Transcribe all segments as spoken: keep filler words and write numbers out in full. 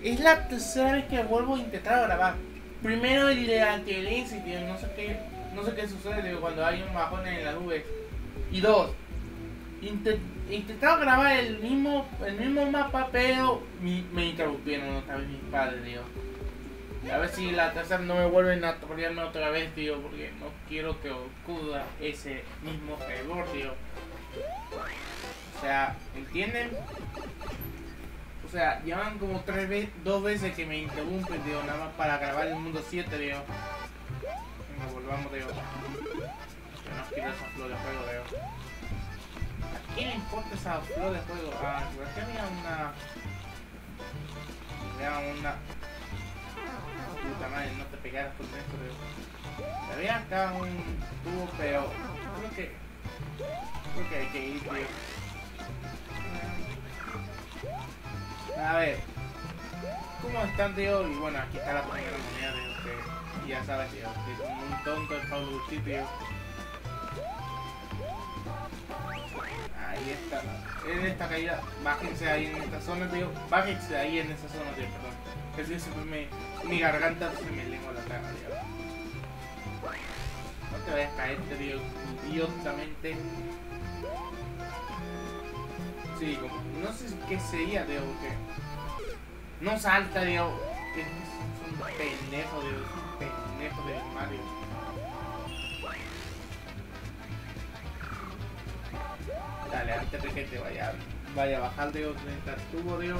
Es la tercera vez que vuelvo a intentar grabar. Primero el de anti-aliasing, tío, no sé qué, no sé qué sucede, tío, cuando hay un bajón en la nube. Y dos, intent, intentaba grabar el mismo, el mismo mapa, pero mi, me interrumpieron otra vez mis padres, tío. Y a ver si la tercera no me vuelven a trolearme otra vez, tío, porque no quiero que ocurra ese mismo error, tío. O sea, ¿entienden? O sea, llevan como tres veces, dos veces que me interrumpen, tío, nada más para grabar el mundo siete, tío. Venga, volvamos, tío. Que nos quita esa flor de fuego, tío. ¿A quién le importa esa flor de fuego? Ah, por aquí había una... Había una... Puta madre, no te pegaras con esto, tío. Había acá un tubo, pero... Creo que... Creo que hay que ir, tío. A ver, ¿cómo están, tío? Y bueno, aquí está la primera moneda, tío, que ya sabes, tío, que como un tonto el Pablo Gucci, tío. Ahí está, en esta caída, bájense ahí en esta zona, tío, bájense ahí en esa zona, tío, perdón. Es que siempre me, mi garganta se me lengua la cara, tío. No te vayas a caerte, tío, idiotamente. Sí, como, no sé qué sería, tío, porque no salta, tío. Es un pendejo, tío, es un pendejo de Mario. Dale, antes de que te vaya, vaya a bajar, tío, necesitas tubo, tío.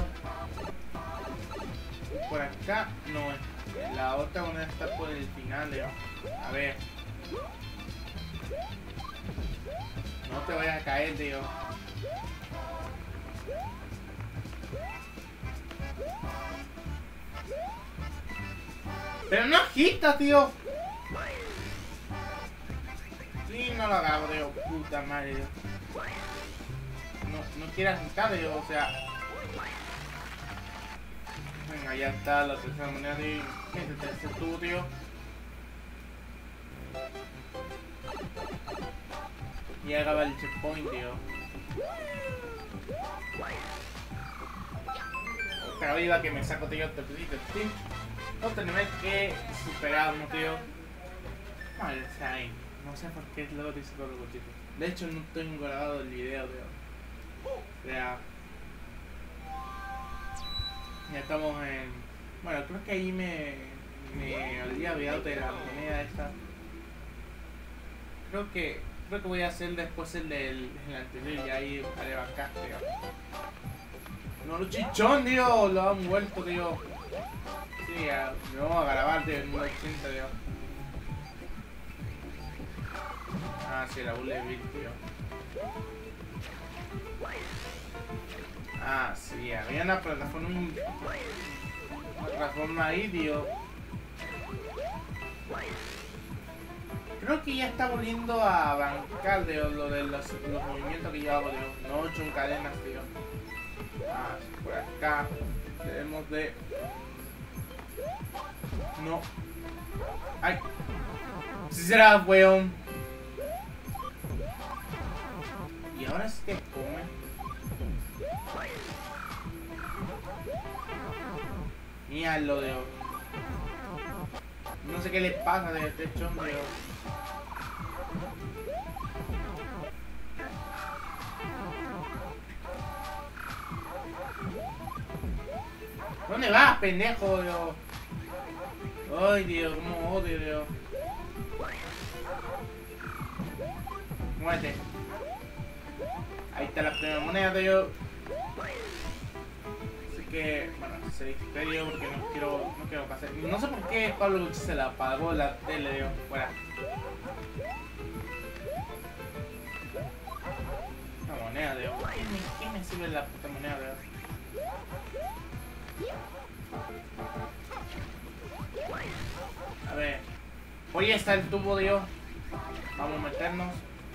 Por acá, no, la otra moneda está por el final, tío. A ver. No te vayas a caer, tío. Pero no agita, tío. Sí, no lo hago, tío. Puta madre, tío. No, no quiere agitar, tío. O sea... Venga, ya está la tercera moneda, tío. ¿Qué es el tercer tubo, tío? Y acaba el checkpoint, tío. Otra vida que me saco, tío. Te pedí, te pedí. Otro nivel que superamos, tío. Vale, o sea, no sé por qué luego te hice con los bochitos. De hecho, no tengo grabado el video, tío. O sea, ya estamos en... Bueno, creo que ahí me... Me había olvidado de la moneda esta. Creo que... Creo que voy a hacer después el del el anterior y ahí haré acá, tío. No, lo chichón, tío. Lo han vuelto, tío. Sí, a, me vamos a grabar, tío, en nueve ochenta, tío. Ah, sí, la Bullet Bill, tío. Ah, sí, había una plataforma... Una plataforma ahí, tío. Creo que ya está volviendo a bancar, tío, lo de los, los movimientos que yo hago, tío. No ocho en cadenas, tío. Ah, por acá debemos de... No. Ay. Si será, weón. Y ahora sí que come. Mira lo de... No sé qué le pasa de este chombo. ¿Dónde vas, pendejo, yo? Ay, Dios, cómo odio, Dios. Muévete. Ahí está la primera moneda, tío. Así que, bueno, se distrae porque no quiero, no quiero pasar. No sé por qué Pablo Gucci se la apagó la tele, tío. Fuera. Una moneda, tío. ¿Qué me, qué me sirve la puta moneda, tío? A ver. Hoy está el tubo, tío. Vamos a meternos.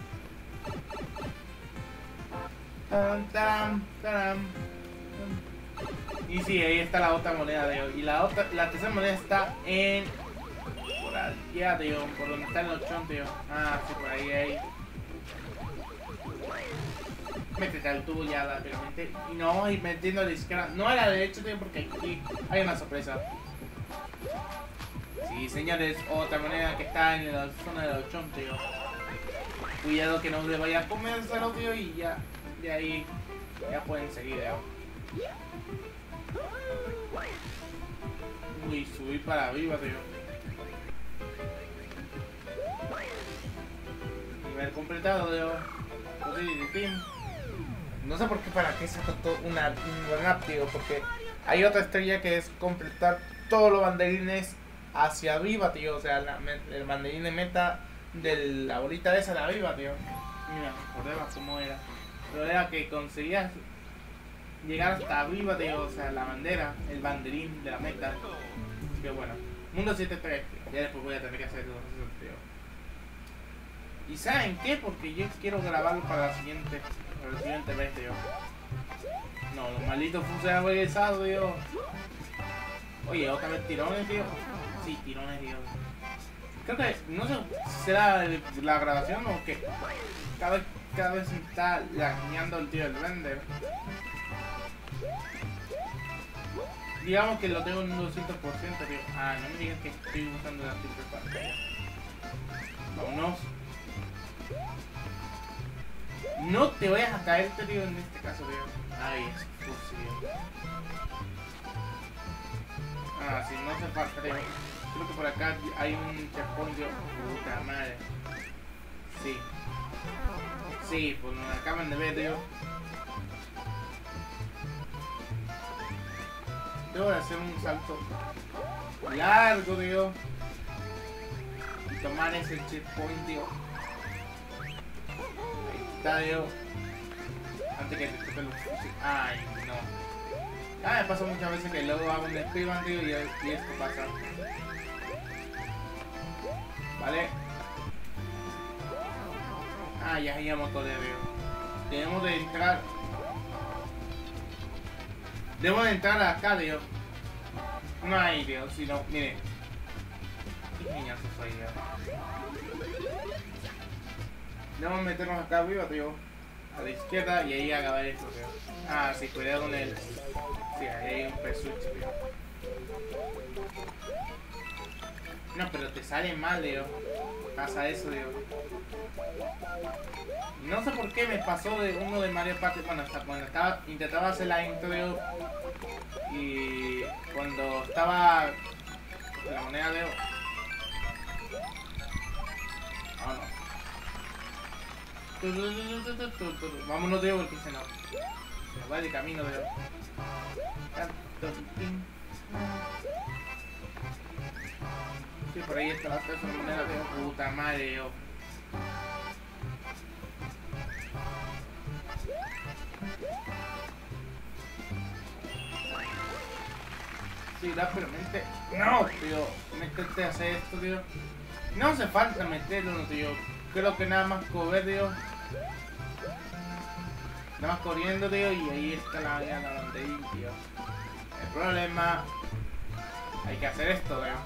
Taram, taram, taram. Y sí, ahí está la otra moneda, tío. Y la otra, la tercera moneda está en... Por allá, tío. Por donde está el ochón, tío. Ah, sí, por ahí, ahí. métete al tubo ya rápidamente. Y nos vamos a ir metiendo a la izquierda. No a la derecha, tío, porque aquí hay una sorpresa. Sí, señores, otra moneda que está en la zona de los chom, tío. Cuidado que no le vaya a comérselo, tío, y ya, de ahí, ya pueden seguir, tío. Uy, subir para arriba, tío. Nivel completado, tío. No sé por qué para qué se costó una, un rap, tío, porque hay otra estrella que es completar todos los banderines hacia arriba, tío. O sea, la, el banderín de meta de la bolita esa de arriba, tío. Mira, recordemos cómo era. Pero era que conseguías llegar hasta arriba, tío. O sea, la bandera, el banderín de la meta. Así que bueno, Mundo siete tres, tío. Ya después voy a tener que hacer todo eso, tío. ¿Y saben qué? Porque yo quiero grabarlo para la siguiente, para la siguiente vez, tío. No, los malditos fuses han regresado, tío. Oye, otra vez tirones, tío. Sí, tirones, tío. Creo que, no sé si será la grabación o que cada vez, cada vez se está lagneando el tío del render. Digamos que lo tengo en un doscientos por ciento, tío. Ah, no me digas que estoy usando la triple pantalla. Vámonos. No te vayas a caerte, tío, en este caso, tío. Ay, es fusil. Ah, sí, no hace falta, tío. Creo que por acá hay un checkpoint, tío. Puta madre. Sí. Sí, pues me acaban de ver, tío. Debo de hacer un salto largo, tío. Y tomar ese checkpoint, tío. Está, tío. Antes que te toque los fusiles. Ay, no. Ah, me pasa muchas veces que luego hago un speedrun, tío, y, y esto pasa. Vale. Ah, ya, ya me acordé, tío. Tenemos de entrar. Debo de entrar acá, tío. No ahí, tío, sino, mire. Qué niñazo soy, tío. Debemos meternos acá arriba, tío. A la izquierda y ahí acabar esto, tío. Ah, sí, cuidado con el... Sí, ahí hay un pesuche, tío. No, pero te sale mal, tío. Pasa eso, tío. No sé por qué me pasó de uno de Mario Party. Bueno, hasta cuando estaba, intentaba hacer la intro, tío. Y cuando estaba con la moneda, tío. Vámonos. Vámonos, tío, porque se nos, se nos va de camino, tío. Sí, por ahí está la tercera moneda, tío. Puta madre, tío. Sí, rápidamente. No, tío. Métete a hacer esto, tío. No hace falta meterlo, tío. Creo que nada más correr, tío. Nada más corriendo, tío. Y ahí está la banderín, tío. El problema. Hay que hacer esto, tío.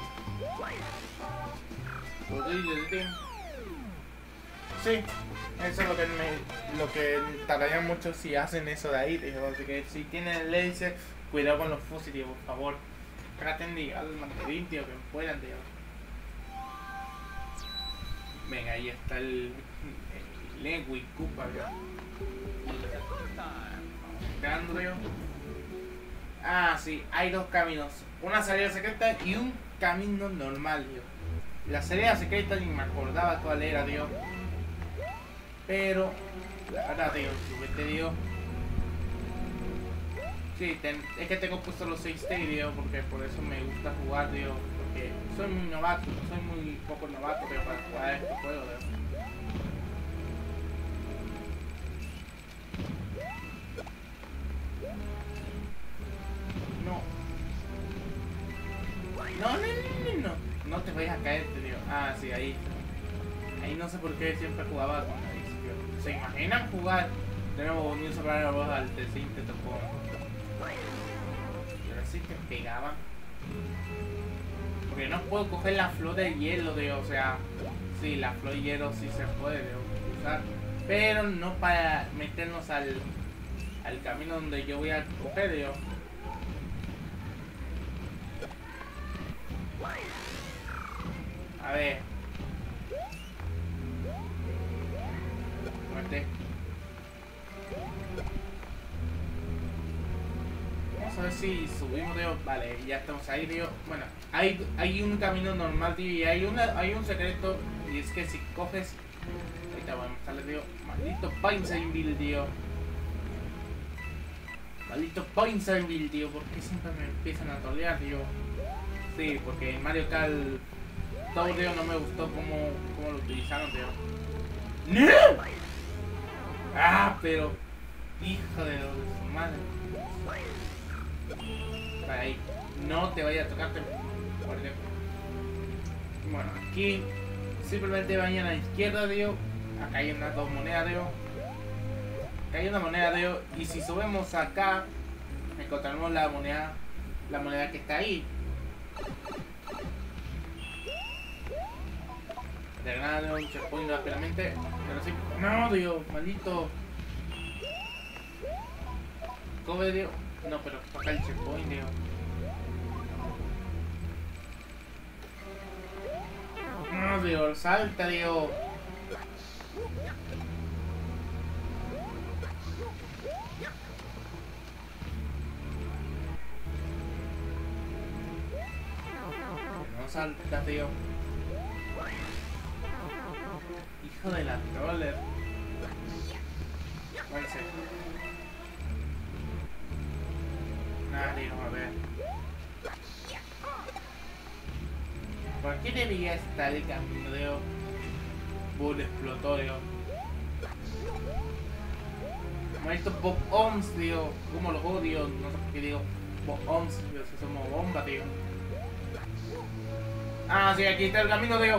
Sí, eso es lo que me, lo que tardaría mucho si hacen eso de ahí, tío. Así que si tienen el laser, cuidado con los fusiles, por favor. Traten de llegar al mandarín, tío, que puedan, tío. Venga, ahí está el, el Lewis Koopa, tío. Entrando, tío. Ah, sí, hay dos caminos. Una salida secreta y un camino normal, tío. La salida secreta ni me acordaba cuál era, tío. Pero, la verdad, tío, subete, tío. Sí, ten, es que tengo puesto los seis T, tío, porque por eso me gusta jugar, tío. Porque soy muy novato, soy muy poco novato, tío, para jugar a este juego, tío. No. No, no, no, no, no. No te vayas a caerte, tío. Ah, sí, ahí. Ahí no sé por qué siempre jugaba con ahí, tío. ¿Se imaginan jugar de nuevo New Super Mario Bros. Al tercer intento con... Y ahora sí que pegaba. Porque no puedo coger la flor de hielo, tío. O sea, sí, la flor de hielo sí se puede, tío, usar. pero no para meternos al, al camino donde yo voy a coger, yo. A ver. Muerte. Vamos a ver si subimos, tío. Vale, ya estamos ahí, tío. Bueno, hay, hay un camino normal, tío. Y hay, una, hay un secreto. Y es que si coges... Ahorita vamos a mostrarle, tío. Maldito Pineville, tío. Maldito Pineville, tío. ¿Por qué siempre me empiezan a trolear, tío? Sí, porque en Mario Kart todo, tío, no me gustó cómo, cómo lo utilizaron, tío. ¡No! Ah, pero... Hijo de su madre. Para ahí. No te vaya a tocarte. Bueno, aquí simplemente vayan a la izquierda, tío. Acá hay unas dos monedas, tío. Acá hay una moneda, tío. Y si subimos acá, encontraremos la moneda, la moneda que está ahí. De nada, un checkpoint rápidamente. Pero sí. No, tío, maldito. Cobre, tío. No, pero acá el checkpoint, tío. No, tío, salta, tío. No salta, tío. Hijo de la troller. Váyase. Nada, tío, a ver. ¿Por qué debería estar el camino, tío? Bull explotó, tío. Maestro Bob Ohms, tío. Como los odio, no sé por qué digo Bob Ohms, tío. Si somos bomba, tío. Ah, sí, aquí está el camino, tío.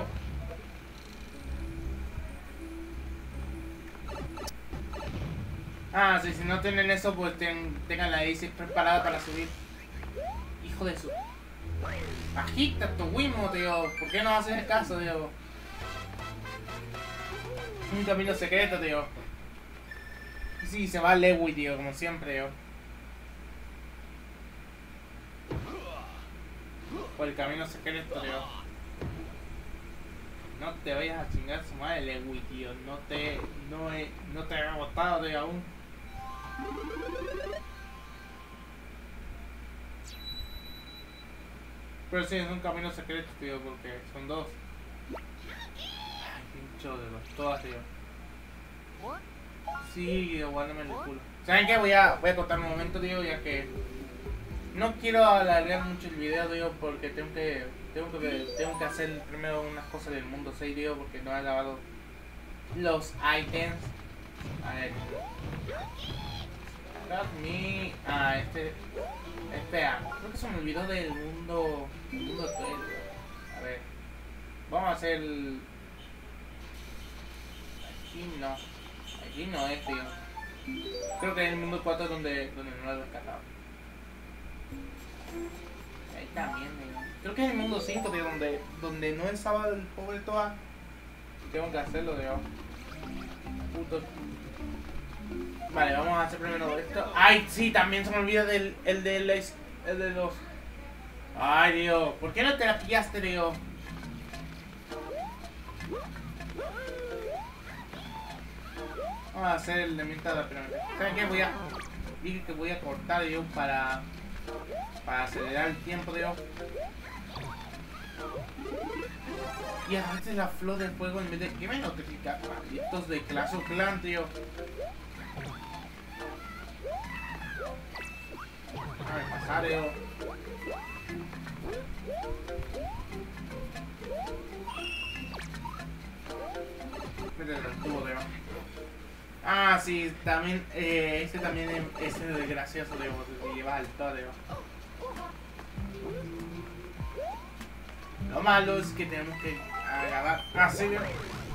Ah, sí, si no tienen eso, pues ten, tengan la I C preparada para subir. Hijo de su... Agita tu Wimo, tío. ¿Por qué no haces caso, tío? Un camino secreto, tío. Sí, se va a Lewy, tío, como siempre, tío. Por el camino secreto, tío. No te vayas a chingar su madre, Lewy, tío. No te... No, he, no te he agotado, tío, aún. Pero sí, es un camino secreto, tío, porque son dos. Ay, pincho de los todas, tío. Sí, aguándame el culo. ¿Saben qué? Voy a, voy a cortar un momento, tío, ya que... No quiero alargar mucho el video, tío, porque tengo que... Tengo que, tengo que hacer primero unas cosas del mundo seis, tío, porque no he lavado los ítems. A ver... Got me... Ah, este... Espera, creo que se me olvidó del mundo... El mundo tres. A ver... Vamos a hacer... El... Aquí no. Aquí no es, tío. Creo que es el mundo cuatro donde, donde no lo he rescatado. Ahí también, tío. Creo que es el mundo cinco, tío, donde, donde no estaba el pobre Toa. Tengo que hacerlo, tío. Puto. Vale, vamos a hacer primero esto. Ay, sí, también se me olvida del el de, los, el de los... Ay, Dios, ¿por qué no te la pillaste, tío? Vamos a hacer el de mitad rápidamente. ¿Saben qué? Voy a... Dije que voy a cortar, yo, para... Para acelerar el tiempo, tío. Y a veces la flor del fuego en vez de... ¿Qué me notifica? Malditos de Clash of Clans, tío. Déjame pasar, tío. Métete el tubo, tío. Ah, sí, también, eh, este también es, es gracioso, tío, porque lleva al todo, tío. Lo malo es que tenemos que agarrar así, tío.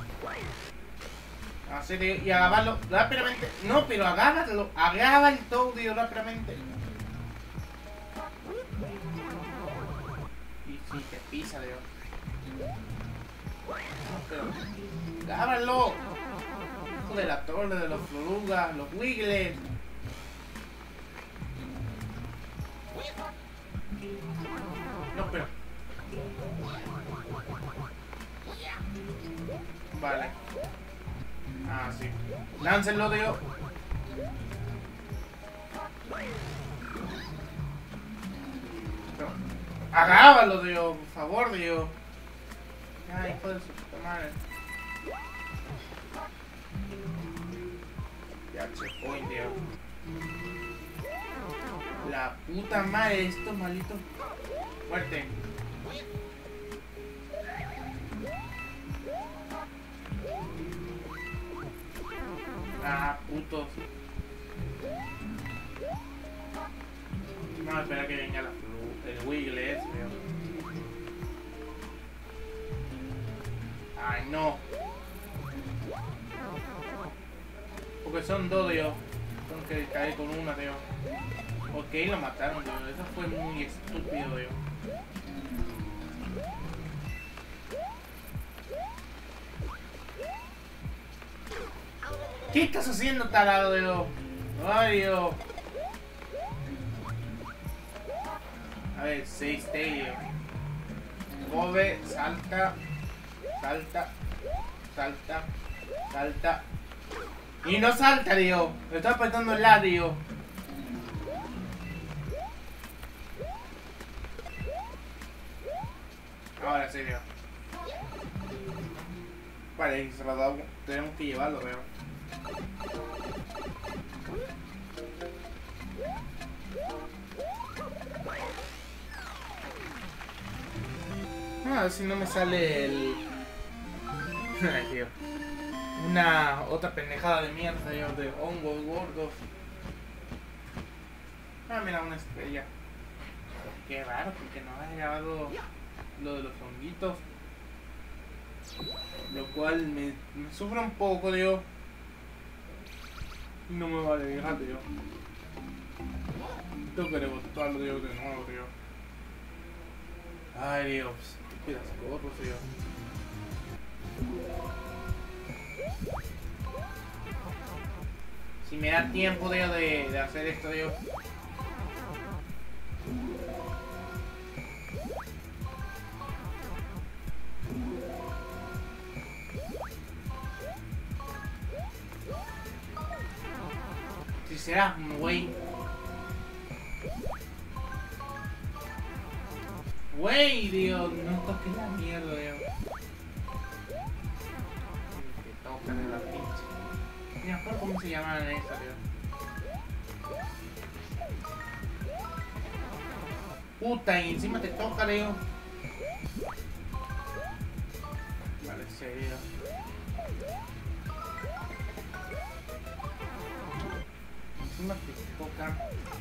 Así, tío, y agarrarlo rápidamente. No, pero agárralo, agarra el todo, tío, rápidamente. Y si te pisa, tío. Pero, agárralo. abajo de la torre de los Florugas, los Wiggles. No, pero... Vale. Ah, sí. Láncenlo, Dios. Pero... Agábalo, Dios. Por favor, Dios. Ay, hijo de su puta madre. Ya, checkpoint, Dios. La puta madre, estos malitos. Muerte. Ah, putos. Vamos a esperar que venga la flu, el Wiggle ese, veo. Ay, no. Porque son dos, Dios. Tengo que caer con una, Dios. Ok, lo mataron, Dios. Eso fue muy estúpido, Dios. ¿Qué estás haciendo, tarado, Dios? Ay, Dios. A ver, seis Dios. Bobe, salta. Salta. Salta. Salta. Y no salta, Dios. Le estoy apretando el lado, Dios. Ahora sí, Dios. Vale, se lo da, tenemos que llevarlo, veo. Ah, a ver si no me sale el... Ay, tío. Una otra pendejada de mierda, Dios, de hongos gordos. Ah, mira, una estrella. Qué raro, porque no ha llegado lo de los honguitos. Lo cual me, me sufre un poco, Dios. No me vale, fíjate, Dios. Tengo que rebotarlo, Dios, de nuevo, Dios. Ay, Dios. Estúpidas gorros, Dios. Si me da tiempo, Dios, de, de hacer esto, Dios. Si será, güey. Güey, Dios, no toques la mierda, Dios. Que tocan en la pinche. Ni me acuerdo cómo se llaman esas, Dios. Puta, y encima te toca, Dios. Vale, serio. Encima te toca.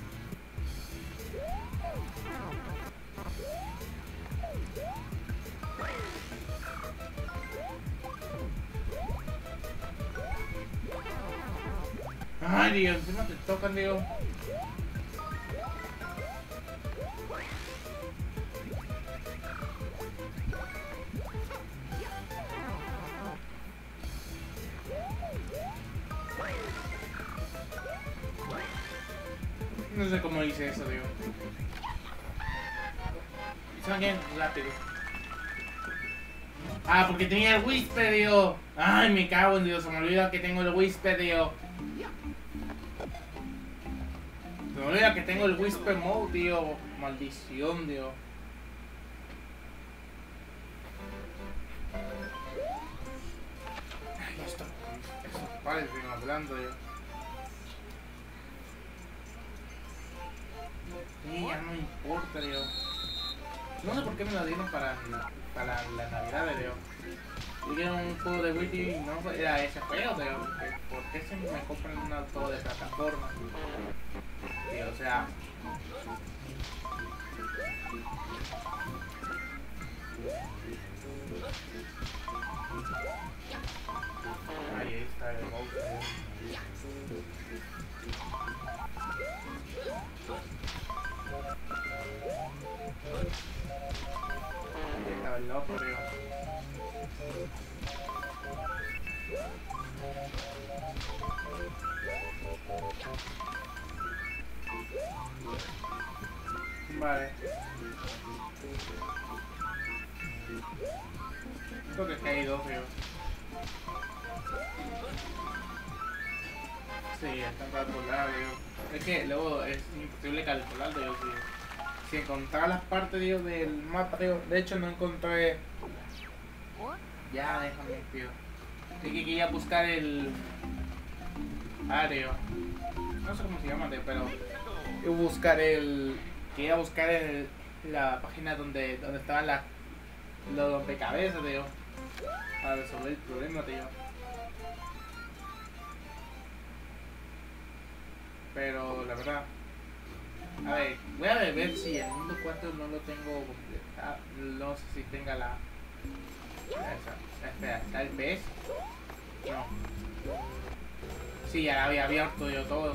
Ay, Dios, encima te tocan, Dios. No sé cómo hice eso, Dios. Son bien rápido. Ah, porque tenía el Whisper, Dios. Ay, me cago en Dios. Se me olvida que tengo el Whisper, Dios. Se me olvida que tengo el Whisper Mode, tío. Maldición, Dios. Ay, esto. Esos padres vienen hablando, Dios. Sí, ya no importa, Dios. No sé por qué me lo dieron para, para la Navidad, Dios. Yo quería un juego de Wii y no era ese juego, Dios. ¿Por qué se me compran un juego de plataforma? Sí, o sea... Ahí está el monstruo. Ahí estaba el loco, Dios. Vale. Creo que he caído, creo. Sí, están calculados, digo. Es que luego es imposible calcularlo, digo, si, si encontrar las partes, digo, del mapa, digo, de hecho no encontré... Ya, déjame, tío. Es que quería buscar el... Areo. No sé cómo se llama, tío, pero... Yo buscar el... Quería buscar el... la página donde, donde estaban las... los rompecabezas, tío. Para resolver el problema, tío. Pero la verdad, a ver, voy a ver si el mundo cuatro no lo tengo completado. No sé si tenga la, la esa. Espera, ¿está el pez? No. Sí, ya había abierto yo todo.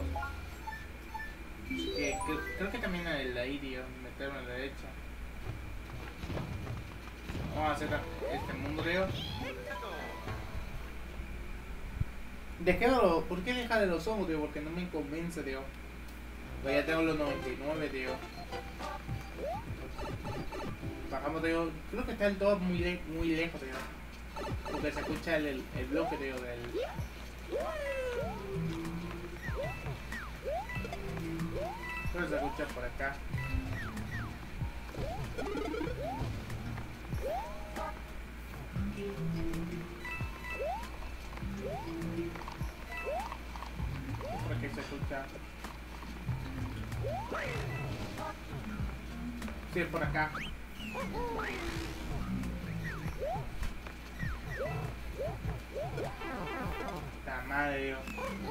Que, que, creo que también el de ahí, tío, meterme a la derecha. Vamos a hacer este mundo, tío. Déjalo, ¿por qué dejarle los ojos, tío? Porque no me convence, tío. Pues ya tengo los noventa y nueve, tío. Bajamos, tío. Creo que está el todo muy, le muy lejos, tío. Porque se escucha el, el, el bloque, tío, del... Creo que se escucha por acá. Por aquí se escucha. Sí, es por acá. La madre, Dios.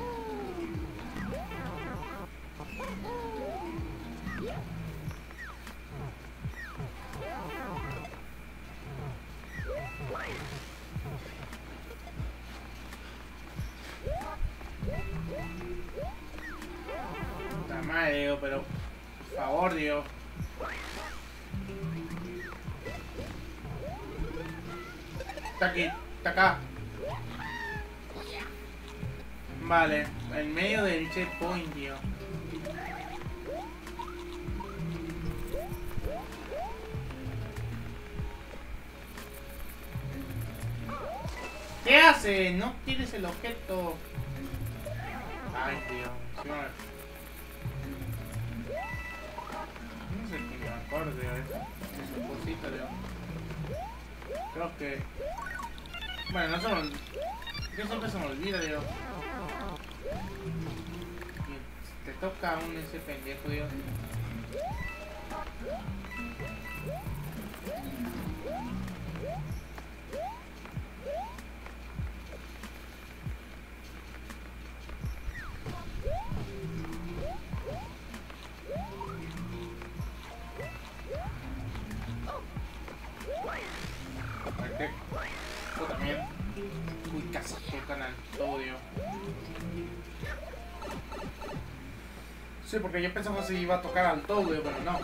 La madre, Dios, pero por favor, Dios. Está aquí, está acá. Vale, en medio del checkpoint, tío. ¿Qué hace? No tires el objeto. Ay, tío. No sé qué me acuerdo de eso. Esa cosita, tío. Creo que... Bueno, no se me olvida. Yo siempre se me olvida, tío. Y te toca aún ese pendejo, tío. Tú también. Uy, casi tocan al todo. Sí, porque yo pensaba que se iba a tocar al todo, pero no.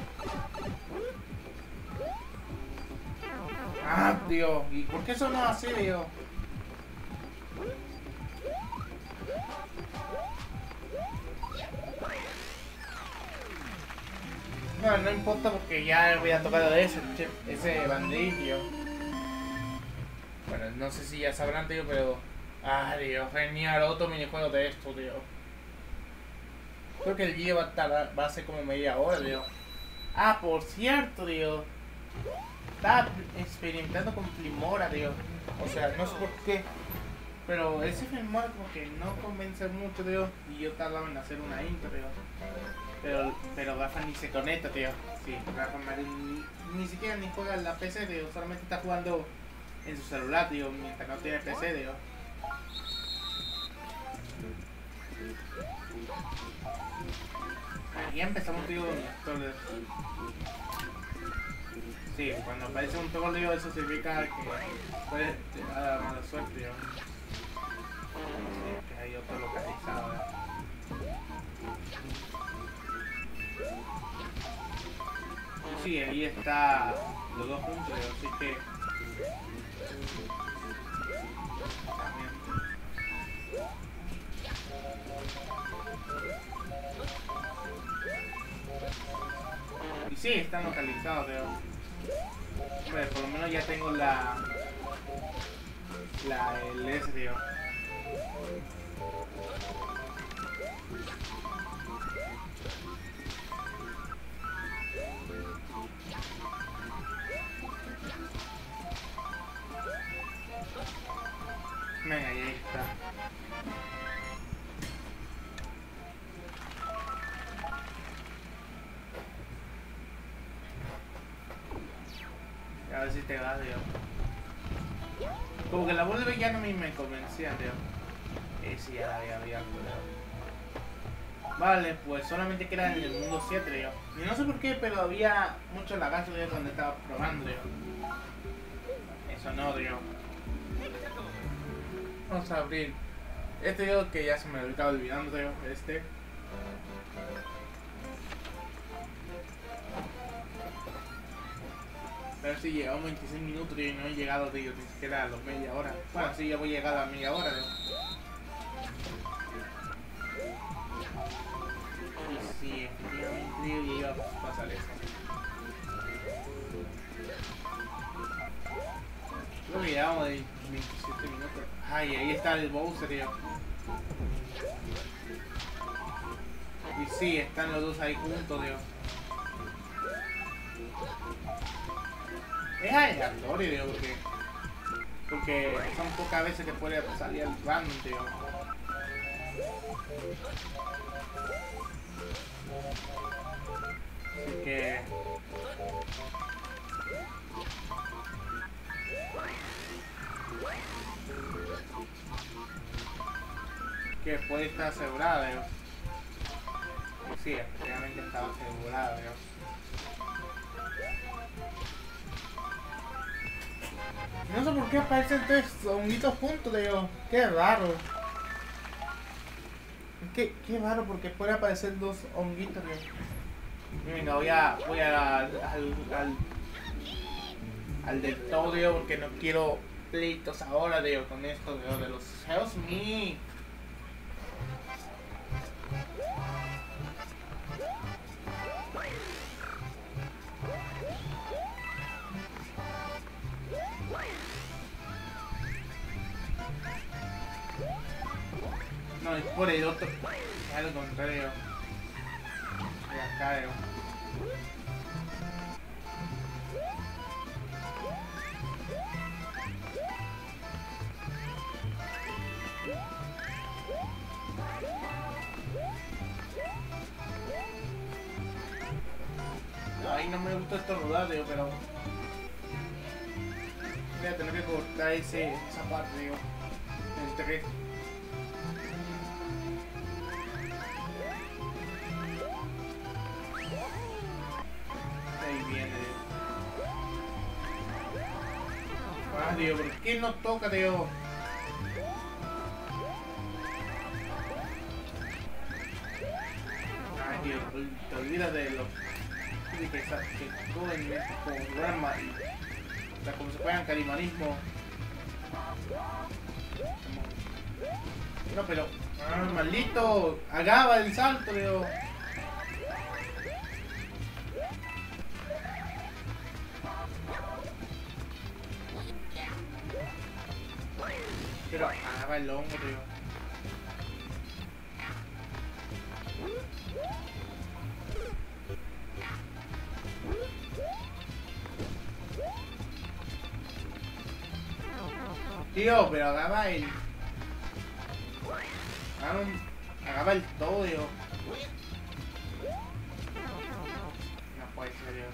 Ah, tío. ¿Y por qué eso no así, tío? No, no importa porque ya había tocado ese, ese banderillo. Bueno, no sé si ya sabrán, tío, pero... Ah, Dios, genial, otro minijuego de esto, tío. Creo que el guía va a tardar, va a ser como media hora, tío. Ah, por cierto, tío. Estaba experimentando con Filmora, tío. O sea, no sé por qué. Pero ese Filmora como que no convence mucho, tío. Y yo tardaba en hacer una intro, tío. Pero, pero Rafa ni se conecta, tío. Sí, Rafa ni, ni siquiera ni juega en la P C, tío. Solamente está jugando en su celular, tío, mientras no tiene P C, tío. Aquí empezamos, tío, entonces... Sí, cuando aparece un troll, tío, eso significa que puede dar mala suerte, tío. Sí, que hay otro localizado, ¿verdad? Sí, ahí está los dos juntos, tío, así que... También. sí, están localizados, creo. Hombre, por lo menos ya tengo la... La... el S, tío. Venga, y ahí está. A ver si te va, tío. Como que la voz de ya no me, me convencía, tío. Eh, sí, ya la había abierto, tío. Vale, pues solamente queda en el mundo siete, tío. Y no sé por qué, pero había mucho lagazo, tío, cuando estaba probando, tío. Eso no, tío. Vamos a abrir. Este, tío, que ya se me estaba olvidando, tío. Este. Pero si llegamos veintiséis minutos, tío, y no he llegado, tío, ni siquiera a los media hora. Bueno, sí, ya voy a llegar a la media hora, tío. Y sí, efectivamente, tío, y iba a pasar eso. Creo que llevamos de veintisiete minutos. Ay, ahí está el Bowser, tío. Y sí, están los dos ahí juntos, tío. Es aleatorio, tío, porque... Porque son pocas veces que puede salir el random, tío. Así que... Que puede estar asegurada, tío. Y sí, efectivamente estaba asegurada, tío. No sé por qué aparecen tres honguitos juntos, tío. Qué raro. Qué, qué raro porque puede aparecer dos honguitos, tío. Venga, voy a... Voy a... Al... Al, al del todo, tío, porque no quiero pleitos ahora, tío, con esto, tío, de los... Help me. No, es por el otro. Es al contrario. De acá, tío. Ay, no me gusta estornudar, tío, pero... Voy a tener que cortar ese, esa parte, tío. El tres. Ahí viene, tío. Ah, tío, ¿por qué no toca, tío? Ay, tío, te olvidas de los... De que, que cogen con Grandma y... O sea, como se juegan canibalismo. No, pero... Ah, maldito. Agaba el salto, tío. Pero agaba el hongo, tío. Tío, pero agaba el... Agaba, agaba el todo, tío. No puede ser, tío.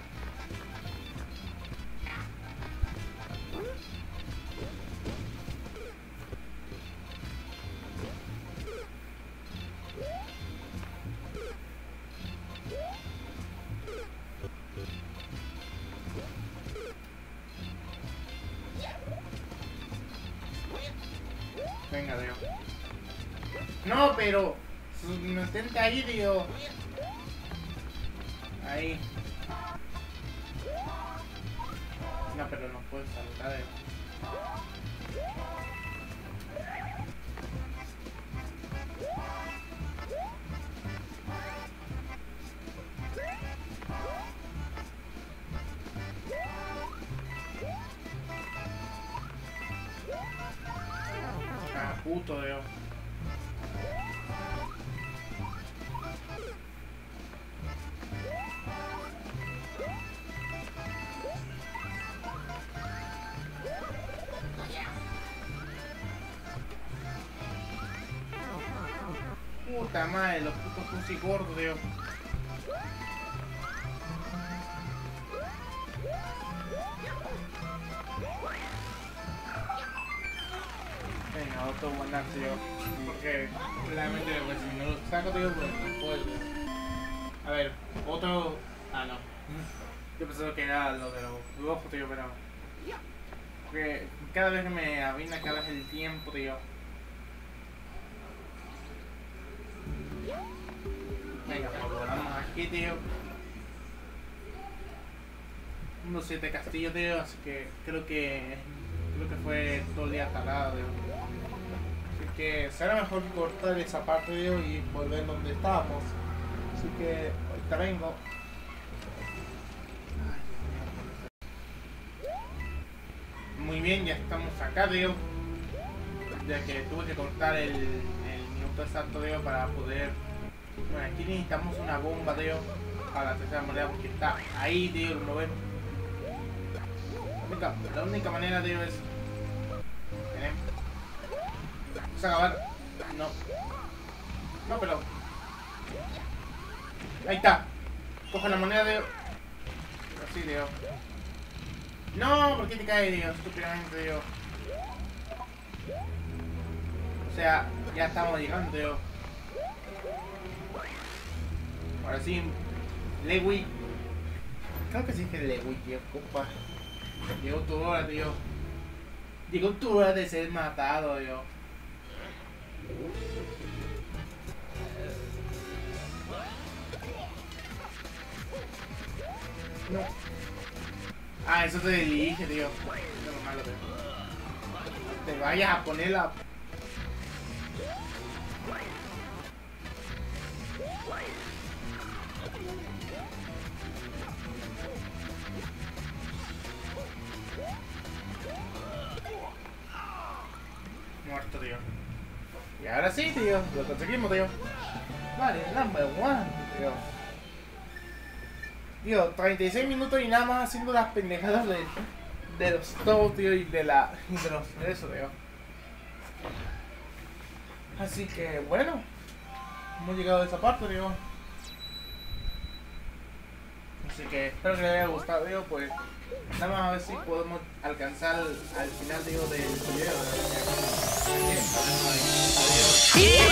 Venga, tío. No, pero... Mantente ahí, tío. Ahí. No, pero no puedes saltar, eh. Justo, tío. Puta madre, los putos pussy gordos, tío. Venga, otro buenazo, tío. Porque realmente pues, si no lo saco, tío, pues no puedo. A ver, otro. Ah, no. Yo pensaba que era lo de los ojos, tío, pero. Porque cada vez que me avina, cada vez el tiempo, tío. Venga, pues volamos aquí, tío. Uno siete castillos, tío, así que creo que creo que fue todo el día tardado, tío. Así que será mejor cortar esa parte, tío, y volver donde estábamos. Así que ahorita vengo. Muy bien, ya estamos acá, tío. Ya que tuve que cortar el, el minuto exacto, tío, para poder. Bueno, aquí necesitamos una bomba, tío, para la tercera moneda porque está ahí, tío, como ven. La única, la única manera, tío, es... Tenemos... Vamos a acabar... No. No, pero... Ahí está. Coge la moneda, tío. Así, tío. No, ¿por qué te cae, tío? Estúpidamente, tío. O sea, ya estamos llegando, tío. Ahora sí, Lewy. Creo que sí que Lewy, tío, compa. Llegó tu hora, tío. Llegó tu hora de ser matado, tío. No. Ah, eso te elige, tío. No es malo, tío. Te vayas a poner la... Muerto, tío. Y ahora sí, tío. Lo conseguimos, tío. Vale, number one, tío. Tío, treinta y seis minutos y nada más haciendo las pendejadas de, de los todos, tío, y de la... Y de los... De eso, tío. Así que, bueno. Hemos llegado a esa parte, tío. Así que espero que les haya gustado, tío, pues... Nada más a ver si podemos alcanzar al final, digo, del video. Adiós.